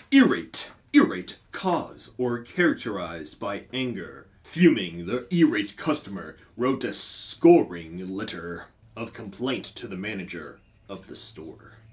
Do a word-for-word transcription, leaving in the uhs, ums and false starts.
Irate. Irate, cause or characterized by anger. Fuming, the irate customer wrote a scoring letter of complaint to the manager of the store.